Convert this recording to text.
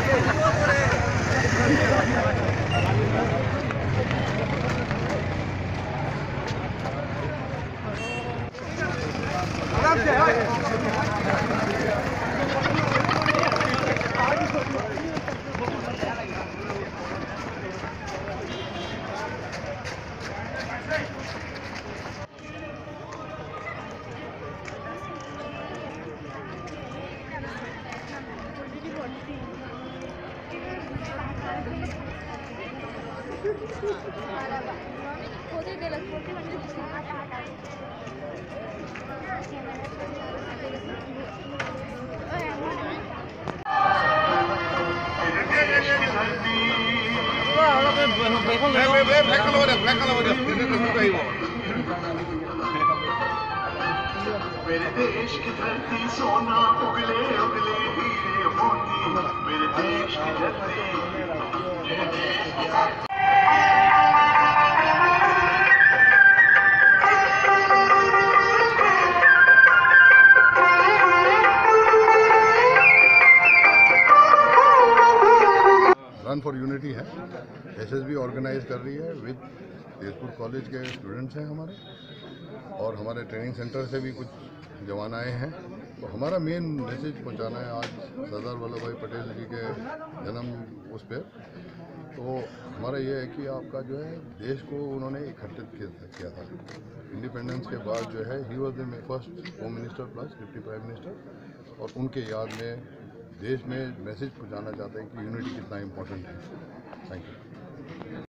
मेरे देश की धरती सोना उगले उगले हीरे मोती, मेरे देश की धरती, मेरे देश की धरती। रन फॉर यूनिटी है, एसएसबी ऑर्गेनाइज कर रही है विद तेजपुर कॉलेज के स्टूडेंट्स हैं हमारे, और हमारे ट्रेनिंग सेंटर से भी कुछ जवान आए हैं। तो हमारा मेन मैसेज पहुंचाना है आज सरदार वल्लभ भाई पटेल जी के जन्म उस पर। तो हमारा ये है कि आपका जो है देश को उन्होंने इकट्ठित किया था। इंडिपेंडेंस के बाद जो है he was the first home minister plus deputy prime minister, और उनके याद में देश में मैसेज पहुंचाना चाहते हैं कि यूनिटी कितना इम्पोर्टेंट है। Thank you.